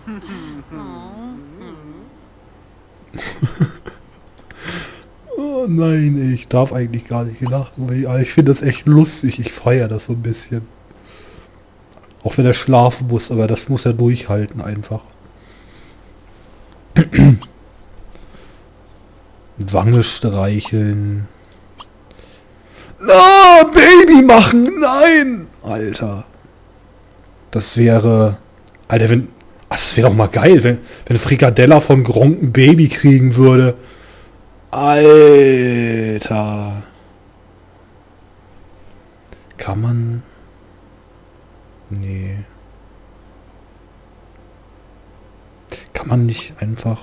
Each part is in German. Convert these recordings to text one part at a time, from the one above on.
Oh nein, ich darf eigentlich gar nicht lachen, weil ich finde das echt lustig. Ich feiere das so ein bisschen. Auch wenn er schlafen muss, aber das muss er durchhalten einfach. Wange streicheln. Na, Baby machen, nein! Alter. Das wäre... Alter, wenn... Das wäre doch mal geil, wenn Frikadella von Gronkh ein Baby kriegen würde. Alter. Kann man... Nee. Kann man nicht einfach...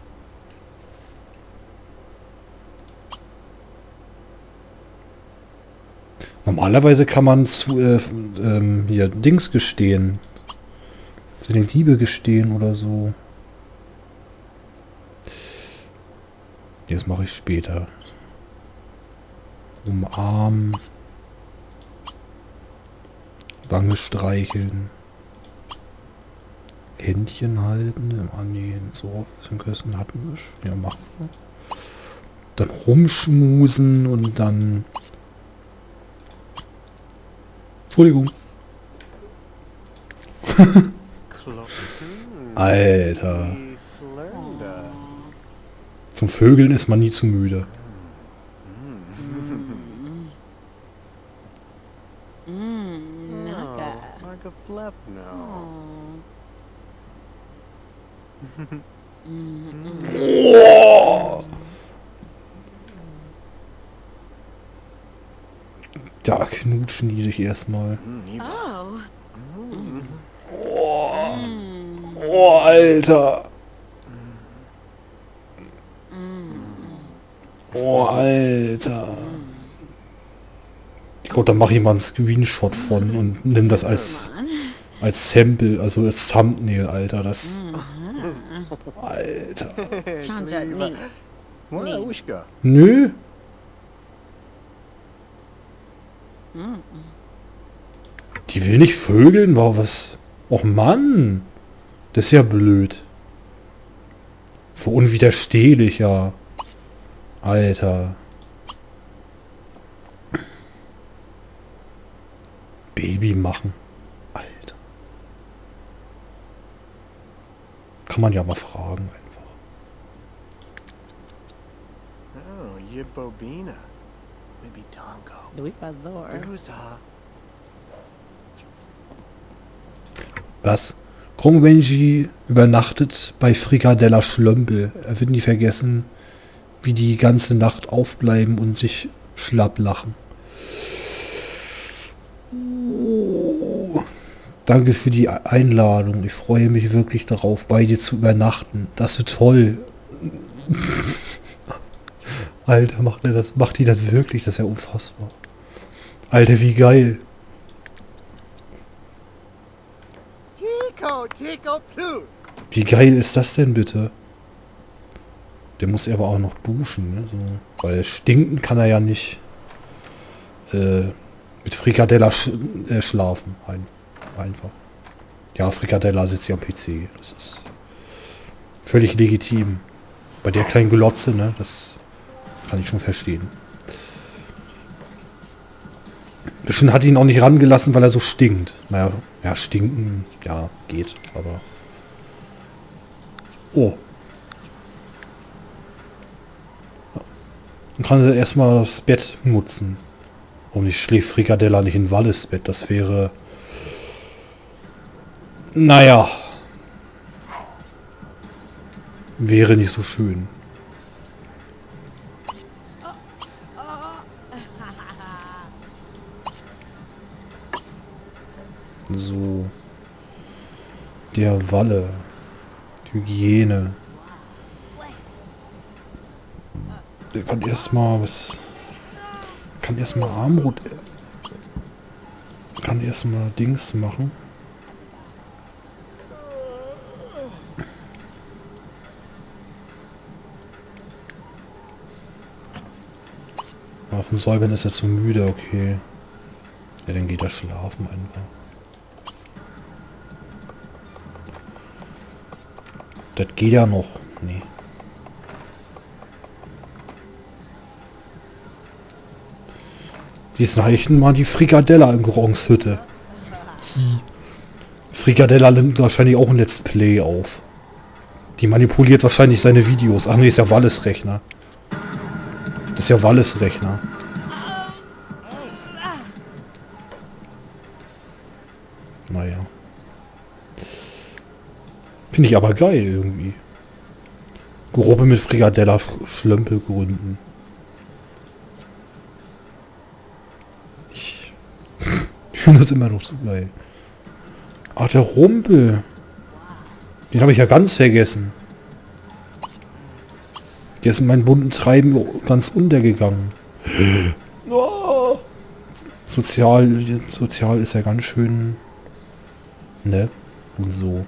Normalerweise kann man zu hier Dings gestehen. Seine Liebe gestehen oder so. Das mache ich später. Umarmen. Wange streicheln. Händchen halten. Im Annähen. So, zum Küssen hatten wir. Ja, machen wir. Dann rumschmusen und dann... Entschuldigung. Alter. Zum Vögeln ist man nie zu müde. Oh. Da knutschen die sich erstmal. Oh. Oh, Alter. Oh, Alter. Ich glaube, da mache ich mal einen Screenshot von und nimm das als Sample, also als Thumbnail, Alter. Das... Alter. Nö. Die will nicht vögeln? Wow, was? Och Mann. Das ist ja blöd. Für unwiderstehlich, ja. Alter. Baby machen. Alter. Kann man ja mal fragen einfach. Oh, Yibobina. Maybe Tongo. Was? Gronkh übernachtet bei Frikadella Schlömpel. Er wird nie vergessen, wie die ganze Nacht aufbleiben und sich schlapp lachen. Oh. Danke für die Einladung. Ich freue mich wirklich darauf, bei dir zu übernachten. Das wird toll. Alter, macht die das wirklich? Das ist ja unfassbar. Alter, wie geil. Wie geil ist das denn bitte? Der muss aber auch noch duschen, ne? So, weil stinken kann er ja nicht mit Frikadella schlafen. Einfach. Ja, Frikadella sitzt ja am PC. Das ist völlig legitim. Bei der kleinen Glotze, ne? Das kann ich schon verstehen. Bestimmt hat ihn auch nicht rangelassen, weil er so stinkt. Naja, ja, stinken, ja, geht, aber... Oh. Dann kann sie erstmal das Bett nutzen. Warum nicht schläft Frikadella nicht in Walles Bett? Das wäre... Naja. Wäre nicht so schön. So. Der Walle. Hygiene. Der kann erstmal was... Kann erstmal Armut... Kann erstmal Dings machen. Auf dem Säubern ist er zu müde, okay. Ja, dann geht er schlafen einfach. Das geht ja noch. Nee. Die sneichen mal die Frikadella in Gronks Hütte. Frikadella nimmt wahrscheinlich auch ein Let's Play auf. Die manipuliert wahrscheinlich seine Videos. Ach nee, ist ja Walles Rechner. Das ist ja Walles Rechner. Naja. Finde ich aber geil irgendwie. Gruppe mit Frikadella Schlömpel gründen. Ich finde das immer noch so geil. Ach, der Rumpel. Den habe ich ja ganz vergessen. Der ist in meinem bunten Treiben ganz untergegangen. Oh. Sozial ist ja ganz schön... Ne? Und so.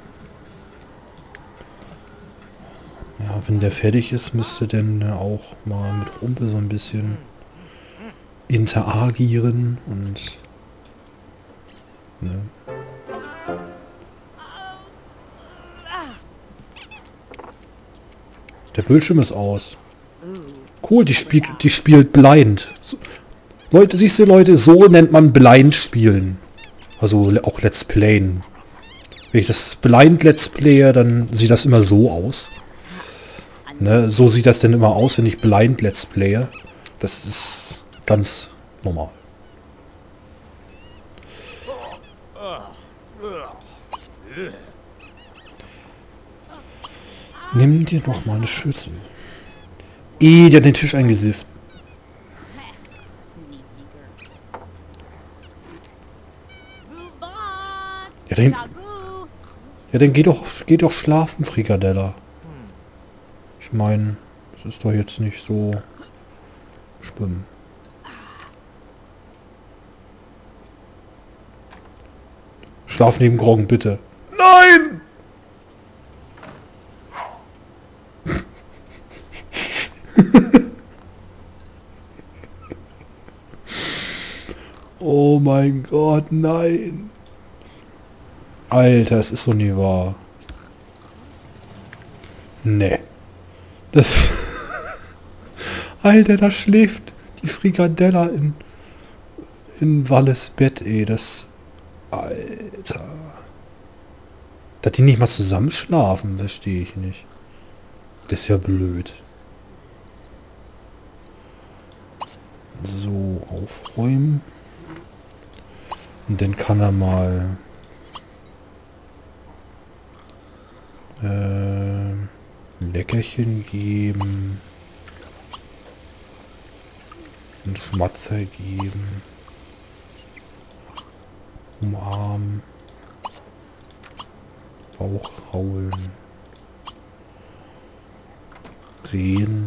Ja, wenn der fertig ist, müsste denn auch mal mit Rumpel so ein bisschen interagieren und... Ne? Der Bildschirm ist aus. Cool, die spielt blind. So, Leute, siehst du, Leute, so nennt man blind spielen. Also auch Let's Playen. Wenn ich das blind Let's Player, dann sieht das immer so aus. Ne, so sieht das denn immer aus, wenn ich blind Let's Player. Das ist ganz normal. Nimm dir noch mal eine Schüssel. Der hat den Tisch eingesifft. Ja, dann geh doch schlafen, Frikadella. Ich meine, das ist doch jetzt nicht so schlimm. Schlaf neben Groggen, bitte. Nein! Oh mein Gott, nein. Alter, es ist so nie wahr. Nee. Das... Alter, da schläft die Frikadella in Walles Bett, ey. Das... Alter. Dass die nicht mal zusammen schlafen, verstehe ich nicht. Das ist ja blöd. So, aufräumen. Und dann kann er mal... Leckerchen geben. Einen Schmatzer geben. Umarmen. Bauch kraulen. Drehen.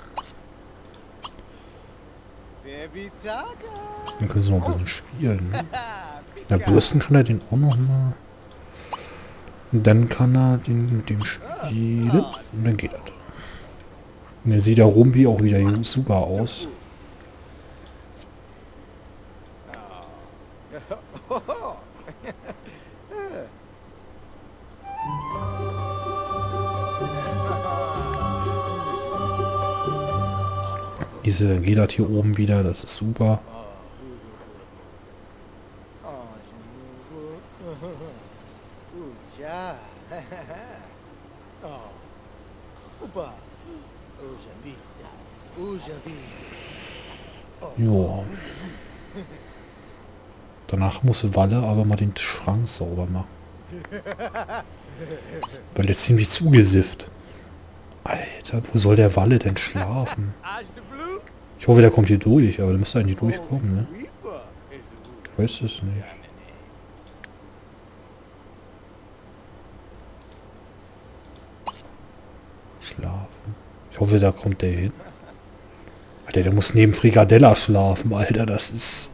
Dann können sie noch ein bisschen spielen. Na, bürsten kann er den auch noch mal. Und dann kann er den mit dem spielen. Und dann geht das. Und dann sieht der Rumbi auch wieder super aus. Diese geht das hier oben wieder, das ist super. Jo. Danach muss Walle aber mal den Schrank sauber machen. Weil der ist ziemlich zugesifft. Alter, wo soll der Walle denn schlafen? Ich hoffe, der kommt hier durch, aber der müsste eigentlich durchkommen, ne? Ich weiß es nicht. Schlafen. Ich hoffe, da kommt der hin. Alter, der muss neben Frikadella schlafen, Alter, das ist...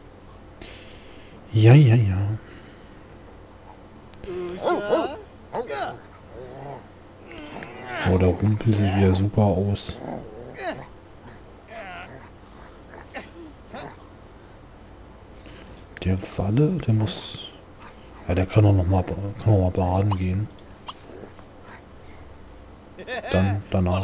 Ja, ja, ja. Oh, der Rumpel sieht wieder super aus. Der Walle, der muss... Ja, der kann auch noch mal baden gehen. Dann danach.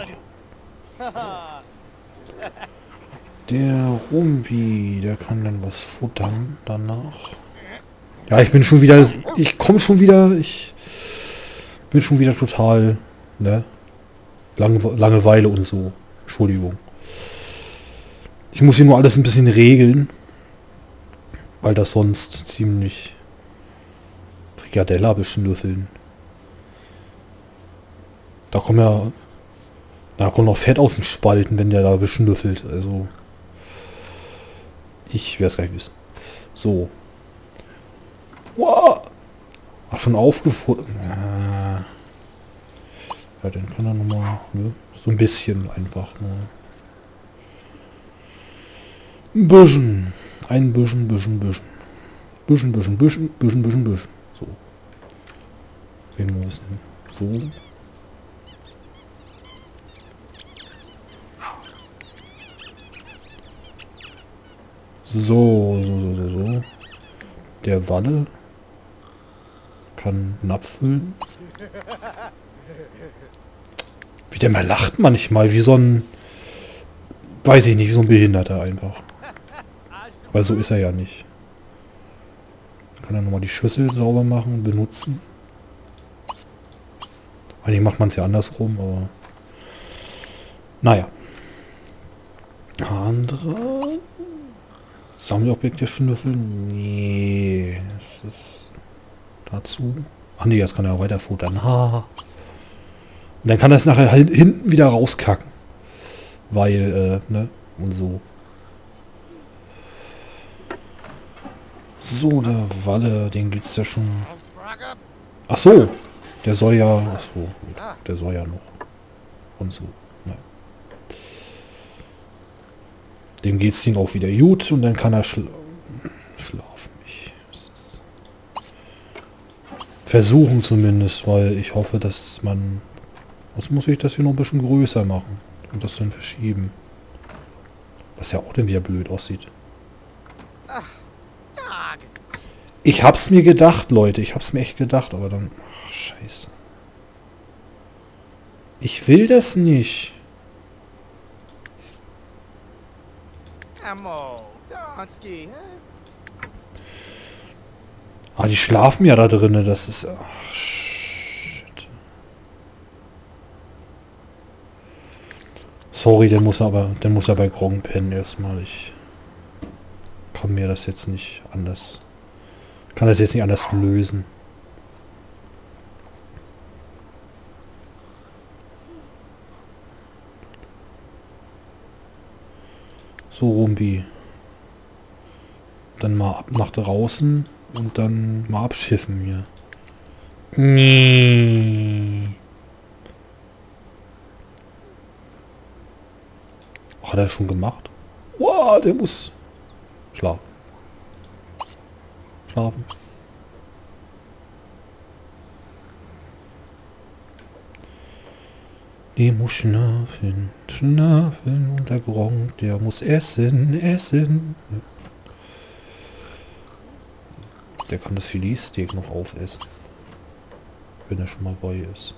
Der Rumbi, der kann dann was futtern danach. Ja, ich bin schon wieder... Ich komme schon wieder... Ich bin schon wieder total... Ne? Langeweile und so. Entschuldigung. Ich muss hier nur alles ein bisschen regeln. Weil das sonst ziemlich... Frikadella beschnüffeln. Da kommt ja... Da kommt noch Fett aus den Spalten, wenn der da beschnüffelt. Also... Ich werde es gar nicht wissen. So. Wow. Ach, schon aufgefunden. Ja, den kann er nochmal... Ne? So ein bisschen einfach nur. Ein bisschen. Ein bisschen. Bisschen. So. Gehen wir was so. So. Der Walle kann Napf füllen. Wie der mal lacht manchmal, wie so ein... Weiß ich nicht, wie so ein Behinderter einfach. Aber so ist er ja nicht. Kann er nochmal die Schüssel sauber machen, benutzen. Eigentlich macht man es ja andersrum, aber... Naja. Andere... Sammelobjekte schnüffeln? Nee. Das ist... Dazu... Ach nee, jetzt kann er auch weiter futtern. Ha. Und dann kann er es nachher halt hinten wieder rauskacken. Weil, ne? Und so. So, der Walle, den geht's ja schon... Ach so! Der soll ja... Ach so, gut. Der soll ja noch. Und so. Ja. Dem geht's ihm auch wieder gut und dann kann er schlafen. Versuchen zumindest, weil ich hoffe, dass man... Was muss ich das hier noch ein bisschen größer machen? Und das dann verschieben. Was ja auch dann wieder blöd aussieht. Ich hab's mir gedacht, Leute. Ich hab's mir echt gedacht, aber dann... Ach, scheiße. Ich will das nicht. Ah, die schlafen ja da drinnen. Das ist... Ach, shit. Sorry, der muss ja bei Gronk pennen erstmal. Ich kann mir das jetzt nicht anders... Kann das jetzt nicht anders lösen. So, Rumbi. Dann mal ab nach draußen und dann mal abschiffen hier. Nee. Ach, hat er schon gemacht? Wow, der muss schlafen. Schlafen. Der muss schlafen, und der Gronk, der muss essen. Der kann das Filetsteak noch aufessen. Wenn er schon mal bei ist.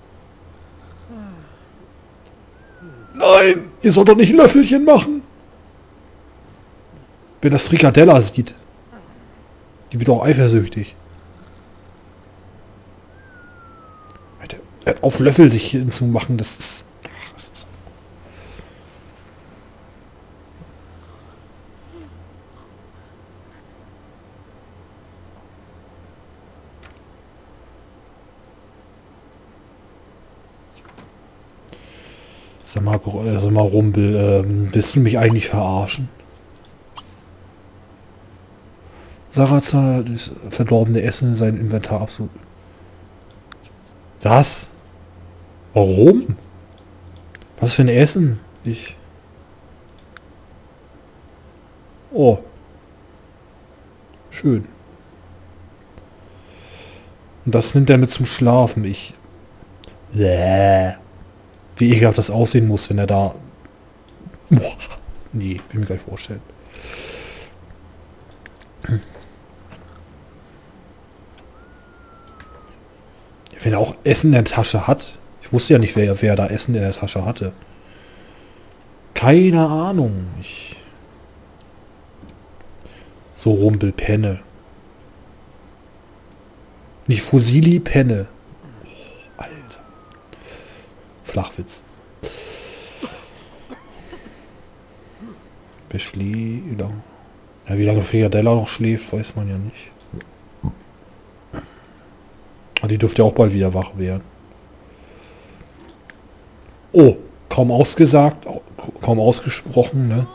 Nein! Ihr sollt doch nicht Löffelchen machen! Wenn das Frikadella sieht. Die wird auch eifersüchtig. Alter, auf Löffel sich hinzumachen, das ist... Ach, das ist... Sag mal, Rumpel, willst du mich eigentlich verarschen? Sarazar, das verdorbene Essen in sein Inventar absolut. Das? Warum? Was für ein Essen? Oh. Schön. Und das nimmt er mit zum Schlafen. Bäh. Wie ekelhaft das aussehen muss, wenn er da... Boah. Nee, will mir gar nicht vorstellen. Wenn er auch Essen in der Tasche hat. Ich wusste ja nicht, wer da Essen in der Tasche hatte. Keine Ahnung. So Rumpelpenne. Nicht Fusili, Penne. Oh, Alter. Flachwitz. Ja, wie lange Frigadella noch schläft, weiß man ja nicht. Aber die dürfte auch bald wieder wach werden. Oh, kaum ausgesagt, kaum ausgesprochen, ne?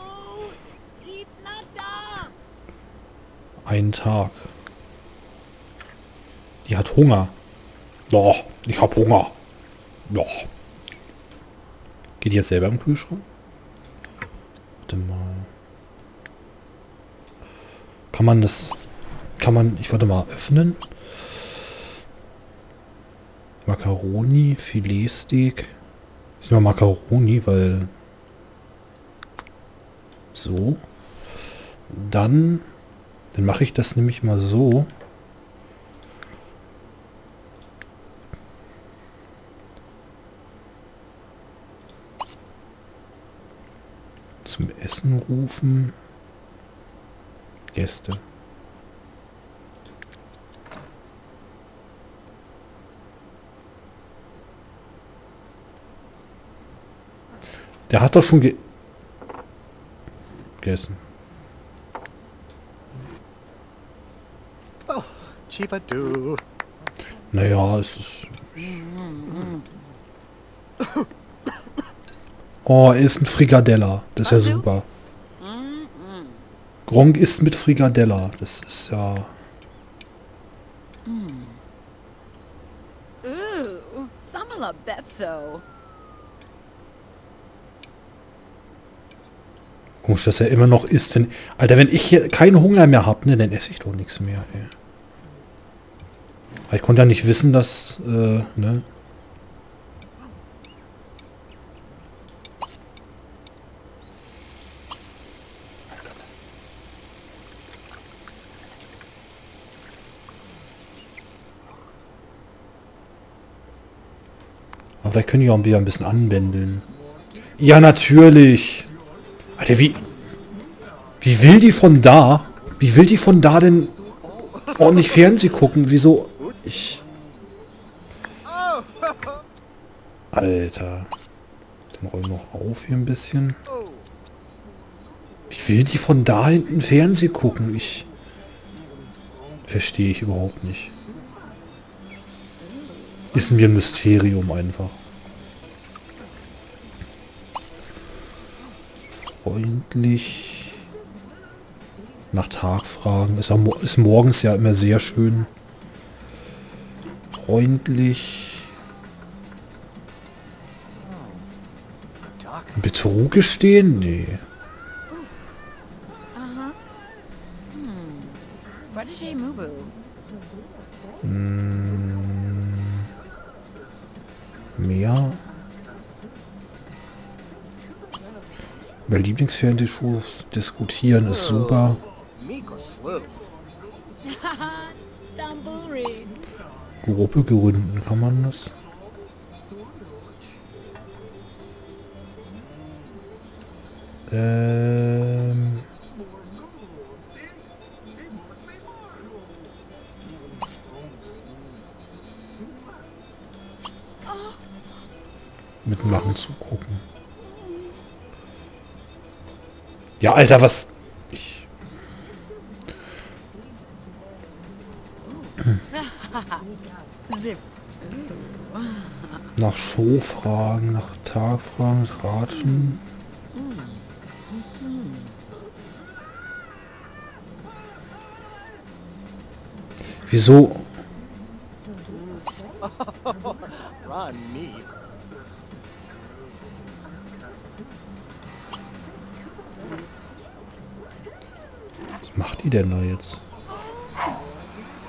Einen Tag. Die hat Hunger. Ja, ich hab Hunger. Ja. Geht die jetzt selber im Kühlschrank? Warte mal. Ich warte mal, öffnen? Macaroni, Filetsteak. Ich nehme mal Macaroni, weil... So. Dann mache ich das nämlich mal so. Zum Essen rufen. Gäste. Der hat doch schon gegessen. Oh, Chibadoo. Naja, es ist... Oh, er ist ein Frikadella. Das ist ja super. Gronk isst mit Frikadella. Das ist ja... Ooh, Samala Bepso. Komisch, dass er immer noch isst. Alter, wenn ich hier keinen Hunger mehr habe, ne, dann esse ich doch nichts mehr, ey. Aber ich konnte ja nicht wissen, dass, ne? Aber vielleicht können die auch wieder ein bisschen anbändeln. Ja, natürlich. Alter, wie will die von da? Wie will die von da denn ordentlich Fernsehen gucken? Wieso? Alter. Dann räumen wir noch auf hier ein bisschen. Wie will die von da hinten Fernsehen gucken? Verstehe ich überhaupt nicht. Ist mir ein Mysterium einfach. Freundlich. Nach Tag fragen. Ist morgens ja immer sehr schön. Freundlich. Betrug gestehen? Nee. Mehr. Über Lieblingsfernsehshow diskutieren ist super. Gruppe gründen, kann man das? Mitmachen zugucken. Ja, Alter, was... Nach Show fragen, nach Tag fragen, ratschen. Wieso? Was macht die denn da jetzt?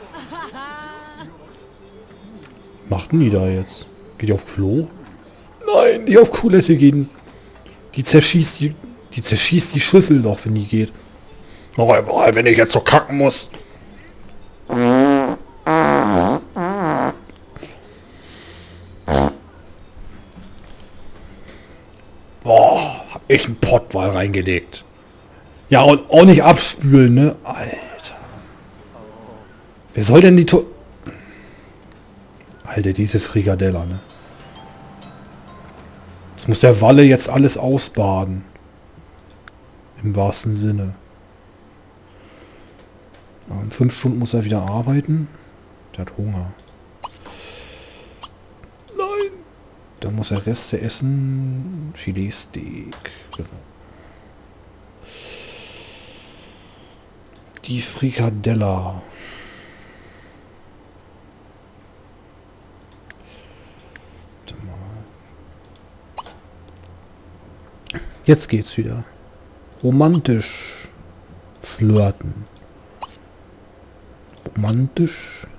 Machten die da jetzt? Geht die auf Klo? Nein! Nein, nicht auf Toilette gehen. Die zerschießt die Schüssel doch, wenn die geht. Oh, wenn ich jetzt so kacken muss. Boah, hab ich einen Pottwal reingelegt. Ja, und auch nicht abspülen, ne? Alter. Wer soll denn die Alter, diese Frikadella, ne? Das muss der Walle jetzt alles ausbaden. Im wahrsten Sinne. Aber in 5 Stunden muss er wieder arbeiten. Der hat Hunger. Nein! Dann muss er Reste essen. Filetsteak. Genau. Die Frikadella. Warte mal. Jetzt geht's wieder. Romantisch flirten. Romantisch